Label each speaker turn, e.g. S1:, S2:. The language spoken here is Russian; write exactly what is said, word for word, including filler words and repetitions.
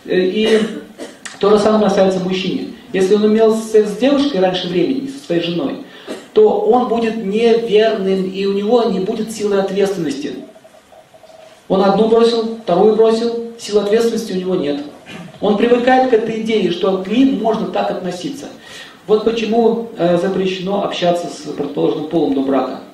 S1: И то же самое касается мужчины. Если он имел секс с девушкой раньше времени, со своей женой, то он будет неверным, и у него не будет силы ответственности. Он одну бросил, вторую бросил, силы ответственности у него нет. Он привыкает к этой идее, что к ним можно так относиться. Вот почему э, запрещено общаться с противоположным полом до брака.